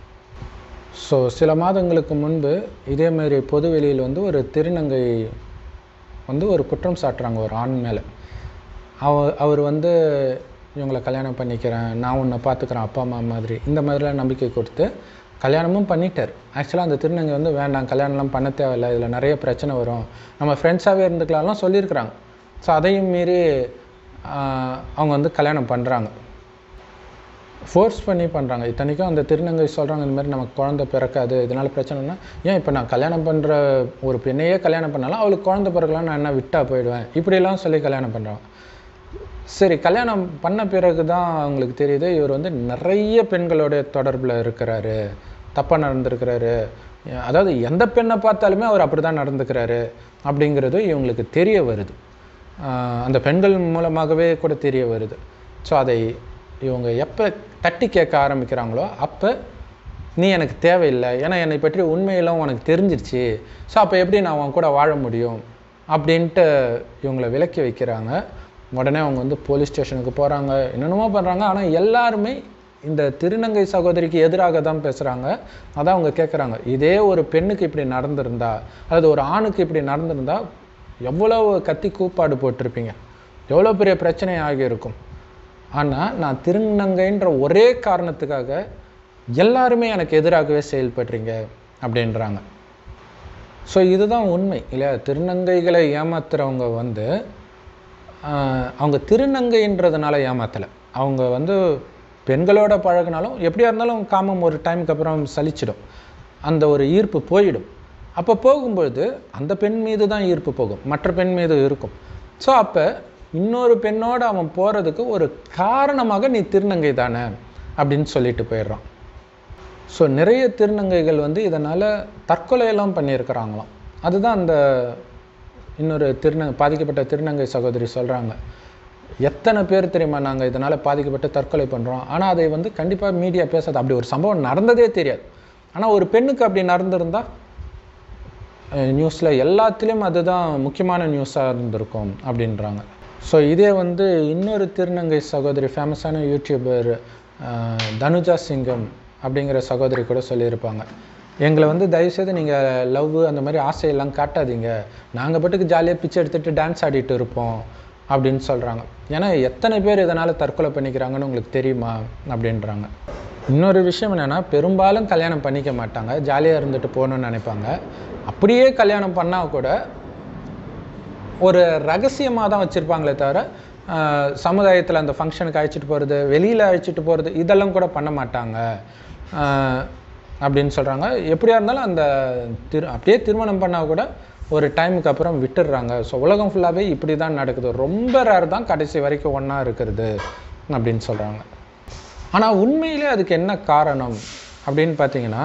ஸோ சில மாதங்களுக்கு முன்பு இதேமாதிரி பொது வெளியில் வந்து ஒரு திருநங்கை வந்து ஒரு குற்றம் சாட்டுறாங்க ஒரு ஆண் மேலே. அவர் வந்து இவங்களை கல்யாணம் பண்ணிக்கிறேன், நான் உன்னை பார்த்துக்கிறேன் அப்பா அம்மா மாதிரி, இந்த மாதிரிலாம் நம்பிக்கை கொடுத்து கல்யாணமும் பண்ணிட்டார். ஆக்சுவலாக அந்த திருநங்கை வந்து வேண்டாம், கல்யாணம்லாம் பண்ண தேவையில்லை, இதில் நிறைய பிரச்சனை வரும், நம்ம ஃப்ரெண்ட்ஸாகவே இருந்துக்கலாம்லாம் சொல்லியிருக்கிறாங்க. ஸோ அதையும் மீறி அவங்க வந்து கல்யாணம் பண்ணுறாங்க, ஃபோர்ஸ் பண்ணி பண்ணுறாங்க. இத்தனைக்கும் அந்த திருநங்கை சொல்கிறாங்க, இந்த மாதிரி நமக்கு குழந்தை பிறக்காது, இதனால் பிரச்சனைனா, ஏன் இப்போ நான் கல்யாணம் பண்ணுற ஒரு பெண்ணையே கல்யாணம் பண்ணாலும் அவளுக்கு குழந்தை பிறக்கலாம், நான் என்ன விட்டா போயிடுவேன், இப்படிலாம் சொல்லி கல்யாணம் பண்ணுறாங்க. சரி, கல்யாணம் பண்ண பிறகு தான் அவங்களுக்கு தெரியுது இவர் வந்து நிறைய பெண்களுடைய தொடர்பில் இருக்கிறாரு, தப்பாக நடந்துருக்கிறாரு, அதாவது எந்த பெண்ணை பார்த்தாலுமே அவர் அப்படி தான் நடந்துக்கிறாரு அப்படிங்கிறது இவங்களுக்கு தெரிய வருது. அந்த பெண்கள் மூலமாகவே கூட தெரிய வருது. ஸோ அதை இவங்க எப்போ தட்டி கேட்க ஆரம்பிக்கிறாங்களோ அப்போ நீ எனக்கு தேவையில்லை, ஏன்னா என்னை பற்றி உண்மையெல்லாம் உனக்கு தெரிஞ்சிருச்சு, ஸோ அப்போ எப்படி நான் அவன் கூட வாழ முடியும் அப்படின்ட்டு இவங்களை விலக்கி வைக்கிறாங்க. உடனே அவங்க வந்து போலீஸ் ஸ்டேஷனுக்கு போகிறாங்க, என்னென்னமோ பண்ணுறாங்க. ஆனால் எல்லாருமே இந்த திருநங்கை சகோதரிக்கு எதிராக தான் பேசுகிறாங்க. அதான் அவங்க கேட்குறாங்க, இதே ஒரு பெண்ணுக்கு இப்படி நடந்திருந்தா, அதாவது ஒரு ஆணுக்கு இப்படி நடந்திருந்தா எவ்வளவு கத்தி கூப்பாடு போட்டிருப்பீங்க, எவ்வளோ பெரிய பிரச்சனை ஆகியிருக்கும். ஆனால் நான் திருநங்கைன்ற ஒரே காரணத்துக்காக எல்லாருமே எனக்கு எதிராகவே செயல்படுறீங்க அப்படின்றாங்க. ஸோ இதுதான் உண்மை இல்லையா? திருநங்கைகளை ஏமாத்துறவங்க வந்து அவங்க திருநங்கைன்றதுனால ஏமாத்தலை. அவங்க வந்து பெண்களோட பழகினாலும் எப்படியா இருந்தாலும் காமம் ஒரு டைமுக்கு அப்புறம் சலிச்சிடும், அந்த ஒரு ஈர்ப்பு போயிடும். அப்போ போகும்பொழுது அந்த பெண் மீது தான் ஈர்ப்பு போகும், மற்ற பெண் மீது இருக்கும். ஸோ அப்போ இன்னொரு பெண்ணோடு அவன் போகிறதுக்கு ஒரு காரணமாக நீ திருநங்கை தானே அப்படின்னு சொல்லிட்டு போயிடுறான். ஸோ நிறைய திருநங்கைகள் வந்து இதனால் தற்கொலையெல்லாம் பண்ணியிருக்கிறாங்களாம். அதுதான் அந்த இன்னொரு பாதிக்கப்பட்ட திருநங்கை சகோதரி சொல்கிறாங்க, எத்தனை பேர் தெரியுமா நாங்கள் இதனால் பாதிக்கப்பட்டு தற்கொலை பண்ணுறோம், ஆனால் அதை வந்து கண்டிப்பாக மீடியா பேசாது, அப்படி ஒரு சம்பவம் நடந்ததே தெரியாது. ஆனால் ஒரு பெண்ணுக்கு அப்படி நடந்திருந்தால் நியூஸில் எல்லாத்துலேயும் அதுதான் முக்கியமான நியூஸாக இருந்திருக்கும் அப்படின்றாங்க. ஸோ இதே வந்து இன்னொரு திருநங்கை சகோதரி, ஃபேமஸான யூடியூபர் தனுஜா சிங்கம் அப்படிங்கிற சகோதரி கூட சொல்லியிருப்பாங்க, எங்களை வந்து தயவுசெய்து நீங்கள் லவ் அந்த மாதிரி ஆசையெல்லாம் காட்டாதீங்க, நாங்கள் பாட்டுக்கு ஜாலியாக பிச்சை எடுத்துகிட்டு டான்ஸ் ஆடிட்டு இருப்போம் அப்படின்னு சொல்கிறாங்க. ஏன்னா எத்தனை பேர் இதனால் தற்கொலை பண்ணிக்கிறாங்கன்னு உங்களுக்கு தெரியுமா அப்படின்றாங்க. இன்னொரு விஷயம் என்னென்னா, பெரும்பாலும் கல்யாணம் பண்ணிக்க மாட்டாங்க, ஜாலியாக இருந்துட்டு போகணுன்னு நினைப்பாங்க. அப்படியே கல்யாணம் பண்ணால் கூட ஒரு ரகசியமாக தான் வச்சுருப்பாங்களே தவிர சமுதாயத்தில் அந்த ஃபங்க்ஷனுக்கு அழைச்சிட்டு போகிறது, வெளியில் அழைச்சிட்டு போகிறது, இதெல்லாம் கூட பண்ண மாட்டாங்க அப்படின்னு சொல்கிறாங்க. எப்படியா இருந்தாலும் அந்த அப்படியே திருமணம் பண்ணால் கூட ஒரு டைமுக்கு அப்புறம் விட்டுடுறாங்க. ஸோ உலகம் ஃபுல்லாகவே இப்படி தான் நடக்குது, ரொம்ப ரேர் தான் கடைசி வரைக்கும் ஒன்றா இருக்கிறது அப்படின்னு சொல்கிறாங்க. ஆனால் உண்மையிலே அதுக்கு என்ன காரணம் அப்படின்னு பார்த்தீங்கன்னா,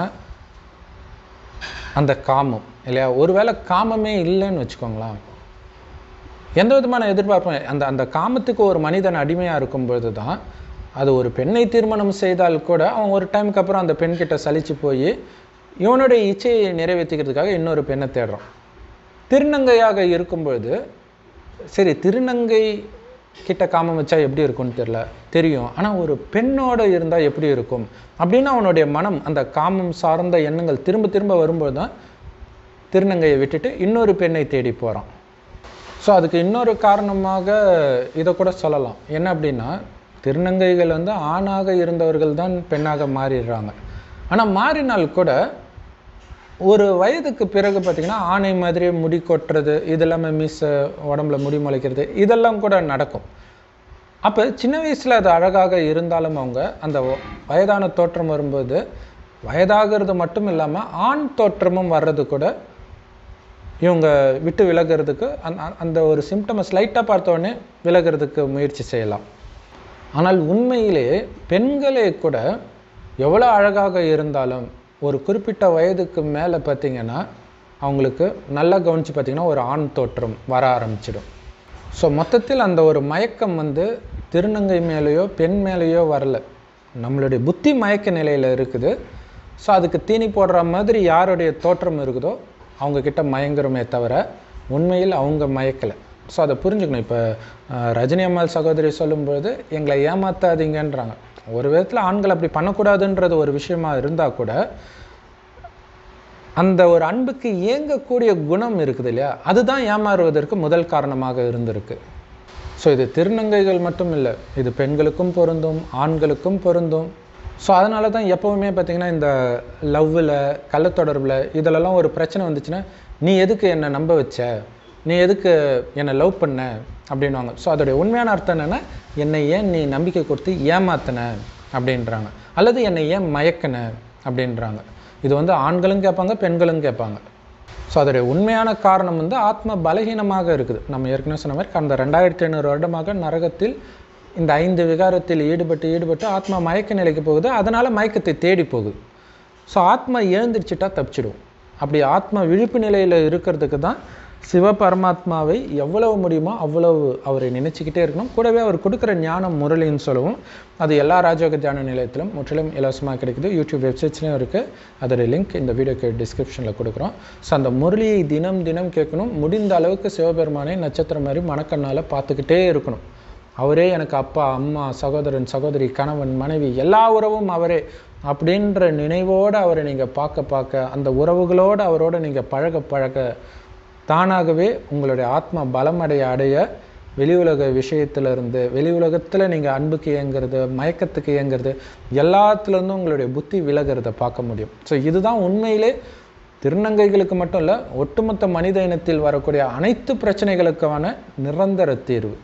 அந்த காமம் இல்லையா? ஒருவேளை காமமே இல்லைன்னு வச்சுக்கோங்களேன், எந்த விதமான எதிர்பார்ப்பும் அந்த அந்த காமத்துக்கு ஒரு மனிதன் அடிமையாக இருக்கும்பொழுது தான், அது ஒரு பெண்ணை திருமணம் செய்தால் கூட அவன் ஒரு டைமுக்கு அப்புறம் அந்த பெண்கிட்ட சலிச்சு போய் இவனுடைய இச்சையை நிறைவேற்றிக்கிறதுக்காக இன்னொரு பெண்ணை தேடுறான். திருநங்கையாக இருக்கும்பொழுது சரி, திருநங்கை கிட்ட காமம் வச்சா எப்படி இருக்கும்னு தெரியும், ஆனால் ஒரு பெண்ணோடு இருந்தால் எப்படி இருக்கும் அப்படின்னு அவனுடைய மனம், அந்த காமம் சார்ந்த எண்ணங்கள் திரும்ப திரும்ப வரும்போது தான் திருநங்கையை விட்டுட்டு இன்னொரு பெண்ணை தேடி போகிறான். ஸோ அதுக்கு இன்னொரு காரணமாக இதை கூட சொல்லலாம். என்ன அப்படின்னா, திருநங்கைகள் வந்து ஆணாக இருந்தவர்கள் தான் பெண்ணாக மாறிடுறாங்க. ஆனால் மாறினால் கூட ஒரு வயதுக்கு பிறகு பார்த்திங்கன்னா ஆணை மாதிரியே முடி கொட்டுறது, இதெல்லாமே உடம்புல முடி முளைக்கிறது, இதெல்லாம் கூட நடக்கும். அப்போ சின்ன வயசில் அது அழகாக இருந்தாலும் அவங்க அந்த வயதான தோற்றம் வரும்போது வயதாகிறது மட்டும் இல்லாமல் ஆண் தோற்றமும் வர்றது கூட இவங்க விட்டு விலகிறதுக்கு அந்த ஒரு சிம்டமை ஸ்லைட்டாக பார்த்தோடனே விலகிறதுக்கு முயற்சி செய்யலாம். ஆனால் உண்மையிலே பெண்களே கூட எவ்வளோ அழகாக இருந்தாலும் ஒரு குறிப்பிட்ட வயதுக்கு மேலே பார்த்திங்கன்னா அவங்களுக்கு நல்லா கவனித்து பார்த்திங்கன்னா ஒரு ஆண் தோற்றம் வர ஆரம்பிச்சிடும். ஸோ மொத்தத்தில் அந்த ஒரு மயக்கம் வந்து திருநங்கை மேலேயோ பெண் மேலேயோ வரல, நம்மளுடைய புத்தி மயக்க நிலையில் இருக்குது. ஸோ அதுக்கு தீனி போடுற மாதிரி யாருடைய தோற்றம் இருக்குதோ அவங்கக்கிட்ட மயங்குறோமே தவிர உண்மையில் அவங்க மயக்கலை. ஸோ அதை புரிஞ்சுக்கணும். இப்போ ரஜினி அம்மாள் சகோதரி சொல்லும்பொழுது எங்களை ஏமாற்றாதீங்கன்றாங்க. ஒரு விதத்தில் ஆண்கள் அப்படி பண்ணக்கூடாதுன்றது ஒரு விஷயமா இருந்தால் கூட அந்த ஒரு அன்புக்கு இயங்கக்கூடிய குணம் இருக்குது இல்லையா, அதுதான் ஏமாறுவதற்கு முதல் காரணமாக இருந்திருக்கு. ஸோ இது திருநங்கைகள் மட்டும் இல்லை, இது பெண்களுக்கும் பொருந்தும், ஆண்களுக்கும் பொருந்தும். ஸோ அதனால தான் எப்போவுமே பார்த்திங்கன்னா இந்த லவ்வில், கள்ளத்தொடர்பில் இதிலெல்லாம் ஒரு பிரச்சனை வந்துச்சுன்னா, நீ எதுக்கு என்னை நம்ப வச்ச, நீ எதுக்கு என்னை லவ் பண்ண அப்படின்வாங்க. ஸோ அதோடைய உண்மையான அர்த்தம் என்னென்னா, என்னை ஏன் நீ நம்பிக்கை கொடுத்து ஏமாத்தின அப்படின்றாங்க, அல்லது என்னை ஏன் மயக்கின அப்படின்றாங்க. இது வந்து ஆண்களும் கேட்பாங்க, பெண்களும் கேட்பாங்க. ஸோ அதோடைய உண்மையான காரணம் வந்து ஆத்ம பலகீனமாக இருக்குது. நம்ம ஏற்கனவே சொன்ன மாதிரி கடந்த 2500 வருடமாக நரகத்தில் இந்த 5 விகாரத்தில் ஈடுபட்டு ஆத்மா மயக்க நிலைக்கு போகுது. அதனால் மயக்கத்தை தேடி போகுது. ஸோ ஆத்மா எழுந்திரிச்சிட்டா தப்பிச்சிடும். அப்படி ஆத்மா விழிப்பு நிலையில் இருக்கிறதுக்கு தான் சிவ பரமாத்மாவை எவ்வளவு முடியுமோ அவ்வளவு அவரை நினச்சிக்கிட்டே இருக்கணும். கூடவே அவர் கொடுக்குற ஞானம் முரளின்னு சொல்லவும், அது எல்லா ராஜயோக தியான நிலையத்திலும் முற்றிலும் இலவசமாக கிடைக்குது. யூடியூப் வெப்சைட்ஸ்லையும் இருக்குது. அதோடைய லிங்க் இந்த வீடியோக்கு டிஸ்கிரிப்ஷனில் கொடுக்குறோம். ஸோ அந்த முரளியை தினம் தினம் கேட்கணும். முடிந்த அளவுக்கு சிவபெருமானை நட்சத்திரம் மாதிரி மனக்கண்ணால் பார்த்துக்கிட்டே இருக்கணும். அவரே எனக்கு அப்பா, அம்மா, சகோதரன், சகோதரி, கணவன், மனைவி, எல்லா உறவும் அவரே அப்படின்ற நினைவோடு அவரை நீங்கள் பார்க்க அந்த உறவுகளோடு அவரோடு நீங்கள் பழக தானாகவே உங்களுடைய ஆத்மா பலமடைய வெளி உலக விஷயத்திலிருந்து, வெளி உலகத்தில் நீங்கள் அன்புக்கு இயங்கிறது, மயக்கத்துக்கு இயங்கிறது, எல்லாத்துலேருந்தும் உங்களுடைய புத்தி விலகிறத பார்க்க முடியும். ஸோ இதுதான் உண்மையிலே திருநங்கைகளுக்கு மட்டும் இல்லை, ஒட்டுமொத்த மனித இனத்தில் வரக்கூடிய அனைத்து பிரச்சனைகளுக்கான நிரந்தர தீர்வு.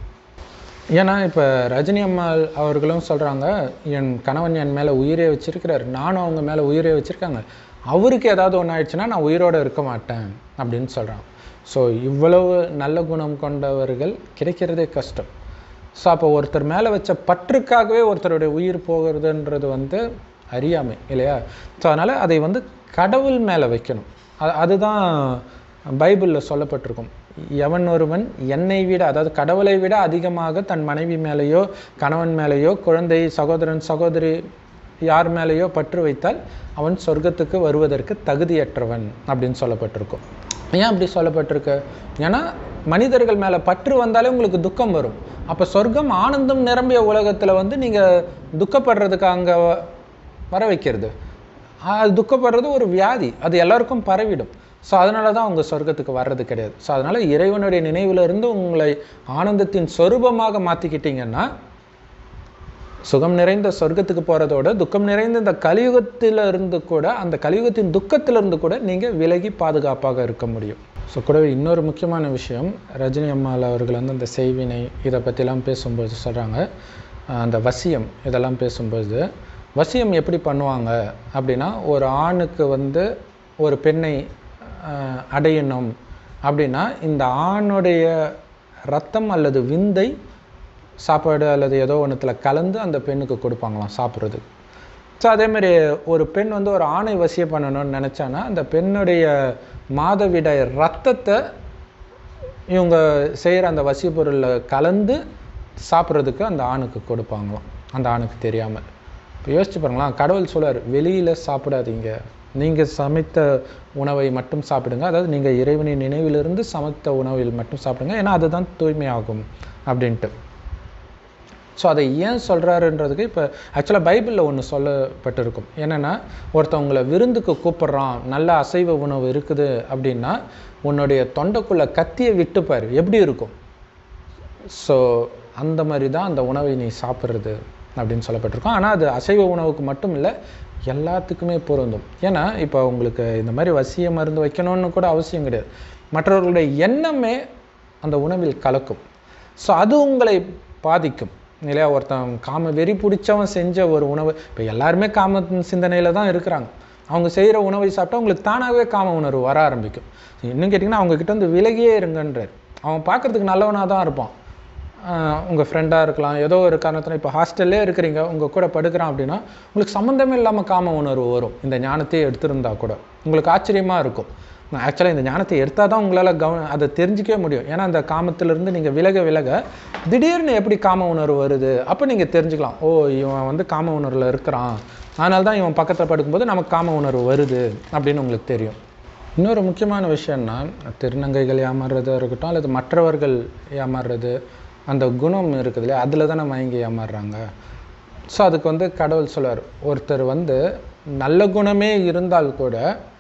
ஏன்னா இப்போ ரஜினி அம்மாள் அவர்களும் சொல்கிறாங்க, என் கணவன் என் மேலே உயிரே வச்சிருக்கிறார், நானும் அவங்க மேலே உயிரே வச்சுருக்காங்க, அவருக்கு ஏதாவது ஒன்று ஆயிடுச்சுன்னா நான் உயிரோடு இருக்க மாட்டேன் அப்படின்னு சொல்கிறாங்க. ஸோ இவ்வளவு நல்ல குணம் கொண்டவர்கள் கிடைக்கிறதே கஷ்டம். ஸோ அப்போ ஒருத்தர் மேலே வச்ச பற்றுக்காகவே ஒருத்தருடைய உயிர் போகிறதுன்றது வந்து அறியாமை இல்லையா? ஸோ அதனால் அதை வந்து கடவுள் மேலே வைக்கணும். அதுதான் பைபிளில் சொல்லப்பட்டிருக்கும். எவன் ஒருவன் என்னை விட, அதாவது கடவுளை விட அதிகமாக தன் மனைவி மேலேயோ, கணவன் மேலேயோ, குழந்தை, சகோதரன், சகோதரி யார் மேலேயோ பற்று வைத்தால் அவன் சொர்க்கத்துக்கு வருவதற்கு தகுதியற்றவன் அப்படின்னு சொல்லப்பட்டிருக்கும். ஏன் அப்படி சொல்லப்பட்டிருக்கு? ஏன்னா மனிதர்கள் மேலே பற்று வந்தாலே உங்களுக்கு துக்கம் வரும். அப்போ சொர்க்கம் ஆனந்தம் நிரம்பிய உலகத்தில் வந்து நீங்கள் துக்கப்படுறதுக்கு அங்கே வர வைக்கிறது, அது துக்கப்படுறது ஒரு வியாதி, அது எல்லாருக்கும் பரவிடும். ஸோ அதனால தான் அவங்க சொர்க்கத்துக்கு வர்றது கிடையாது. ஸோ அதனால் இறைவனுடைய நினைவிலிருந்து உங்களை ஆனந்தத்தின் சொரூபமாக மாற்றிக்கிட்டீங்கன்னா சுகம் நிறைந்த சொர்க்கத்துக்கு போகிறதோட துக்கம் நிறைந்த இந்த கலியுகத்திலிருந்து கூட, அந்த கலியுகத்தின் துக்கத்திலிருந்து கூட நீங்கள் விலகி பாதுகாப்பாக இருக்க முடியும். ஸோ கூடவே இன்னொரு முக்கியமான விஷயம், ரஜினி அம்மாள் அவர்கள் வந்து அந்த செய்வினை இதை பற்றிலாம் பேசும்போது சொல்கிறாங்க, அந்த வசியம் இதெல்லாம் பேசும்போது, வசியம் எப்படி பண்ணுவாங்க அப்படின்னா, ஒரு ஆணுக்கு வந்து ஒரு பெண்ணை அடையணும் அப்படின்னா இந்த ஆணுடைய ரத்தம் அல்லது விந்தை சாப்பாடு அல்லது ஏதோ ஒன்றுத்தில் கலந்து அந்த பெண்ணுக்கு கொடுப்பாங்களாம் சாப்பிட்றதுக்கு. ஸோ அதேமாதிரி ஒரு பெண் வந்து ஒரு ஆணை வசியம் பண்ணணும்னு நினச்சான்னா அந்த பெண்ணுடைய மாதவிடாய் ரத்தத்தை இவங்க செய்கிற அந்த வசிய பொருளில் கலந்து சாப்பிட்றதுக்கு அந்த ஆணுக்கு கொடுப்பாங்களாம், அந்த ஆணுக்கு தெரியாமல். இப்போ யோசிச்சு பாருங்களா, கடவுள் சொல்றார், வெளியில் சாப்பிடாதீங்க, நீங்கள் சமைத்த உணவை மட்டும் சாப்பிடுங்க, அதாவது நீங்கள் இறைவனின் நினைவிலிருந்து சமைத்த உணவில் மட்டும் சாப்பிடுங்க, ஏன்னா அதுதான் தூய்மையாகும் அப்படின்ட்டு. ஸோ அதை ஏன் சொல்கிறாருன்றதுக்கு இப்போ ஆக்சுவலாக பைபிளில் ஒன்று சொல்லப்பட்டிருக்கும். என்னென்னா, ஒருத்தவங்களை விருந்துக்கு கூப்பிட்றான், நல்ல அசைவ உணவு இருக்குது அப்படின்னா உன்னுடைய தொண்டைக்குள்ளே கத்தியை விட்டுப்பார், எப்படி இருக்கும்? ஸோ அந்த மாதிரி தான் அந்த உணவை நீ சாப்பிட்றது அப்படின்னு சொல்லப்பட்டிருக்கோம். ஆனால் அது அசைவ உணவுக்கு மட்டும் இல்லை, எல்லாத்துக்குமே பொருந்தும். ஏன்னா இப்போ உங்களுக்கு இந்த மாதிரி வசிய மருந்து வைக்கணும்னு கூட அவசியம் கிடையாது. மற்றவர்களுடைய எண்ணமே அந்த உணவில் கலக்கும். ஸோ அது உங்களை பாதிக்கும் இல்லையா? ஒருத்தன் காம வெறி பிடிச்சவன் செஞ்ச ஒரு உணவு, இப்போ எல்லாருமே காம சிந்தனையில் தான் இருக்கிறாங்க, அவங்க செய்கிற உணவை சாப்பிட்டா உங்களுக்கு தானாகவே காம உணர்வு வர ஆரம்பிக்கும். இன்னும் கேட்டிங்கன்னா அவங்கக்கிட்ட வந்து விலகியே இருங்கன்றார். அவன் பார்க்குறதுக்கு நல்லவனாக தான் இருப்பான், உங்கள் ஃப்ரெண்டாக இருக்கலாம், ஏதோ ஒரு காரணத்தில். இப்போ ஹாஸ்டல்லே இருக்கிறீங்க, உங்கள் கூட படுக்கிறான் அப்படின்னா உங்களுக்கு சம்மந்தமே இல்லாமல் காம உணர்வு வரும். இந்த ஞானத்தையே எடுத்திருந்தா கூட உங்களுக்கு ஆச்சரியமாக இருக்கும். ஆக்சுவலாக இந்த ஞானத்தை எடுத்தால் தான் உங்களால் அதை தெரிஞ்சிக்கவே முடியும். ஏன்னா அந்த காமத்திலிருந்து நீங்கள் விலக திடீர்னு எப்படி காம உணர்வு வருது அப்போ நீங்கள் தெரிஞ்சுக்கலாம், ஓ இவன் வந்து காம உணர்வில் இருக்கிறான், அதனால தான் இவன் பக்கத்தில் படுக்கும்போது நமக்கு காம உணர்வு வருது அப்படின்னு உங்களுக்கு தெரியும். இன்னொரு முக்கியமான விஷயம்னா, திருநங்கைகள் ஏமாறுறதா இருக்கட்டும் அல்லது மற்றவர்கள் ஏமாறுறது, அந்த குணம் இருக்குது இல்லையா, அதில் தானே மயங்கி ஏமாறுறாங்க. ஸோ அதுக்கு வந்து கடவுள் சொல்வார், ஒருத்தர் வந்து நல்ல குணமே இருந்தால் கூட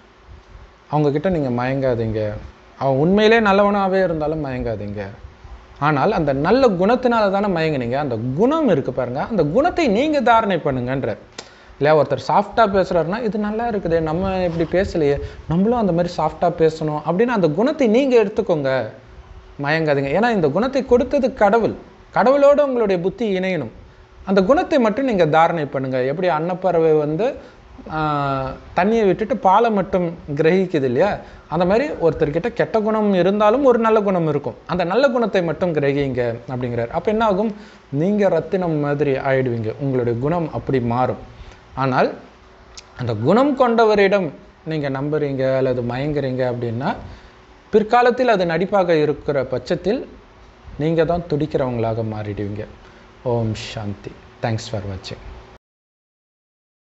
அவங்கக்கிட்ட நீங்கள் மயங்காதீங்க, அவன் உண்மையிலே நல்லவனாகவே இருந்தாலும் மயங்காதீங்க ஆனால் அந்த நல்ல குணத்தினால தானே மயங்குனீங்க. அந்த குணம் இருக்குது பாருங்கள், அந்த குணத்தை நீங்கள் தாரணை பண்ணுங்கன்றார். இல்லையா, ஒருத்தர் சாஃப்டாக பேசுகிறாருன்னா இது நல்லா இருக்குது, நம்ம இப்படி பேசலையே, நம்மளும் அந்த மாதிரி சாஃப்டாக பேசணும் அப்படின்னு அந்த குணத்தை நீங்கள் எடுத்துக்கோங்க, மயங்காதீங்க. ஏன்னா இந்த குணத்தை கொடுத்தது கடவுள், கடவுளோடு உங்களுடைய புத்தி இணையணும். அந்த குணத்தை மட்டும் நீங்கள் தாரணை பண்ணுங்கள். எப்படி அன்னப்பறவை வந்து தண்ணியை விட்டுட்டு பாலை மட்டும் கிரகிக்குது இல்லையா, அந்த மாதிரி ஒருத்தர்கிட்ட கெட்ட குணம் இருந்தாலும் ஒரு நல்ல குணம் இருக்கும், அந்த நல்ல குணத்தை மட்டும் கிரகிங்க அப்படிங்கிறார். அப்போ என்ன ஆகும், நீங்கள் ரத்தினம் மாதிரி ஆயிடுவீங்க, உங்களுடைய குணம் அப்படி மாறும். ஆனால் அந்த குணம் கொண்டவரிடம் நீங்கள் நம்புறீங்க அல்லது மயங்குறீங்க அப்படின்னா பிற்காலத்தில் அது நடிப்பாக இருக்கிற பட்சத்தில் நீங்கள் தான் துடிக்கிறவங்களாக மாறிடுவீங்க. ஓம் சாந்தி. தேங்க்ஸ் ஃபார் வாட்சிங்.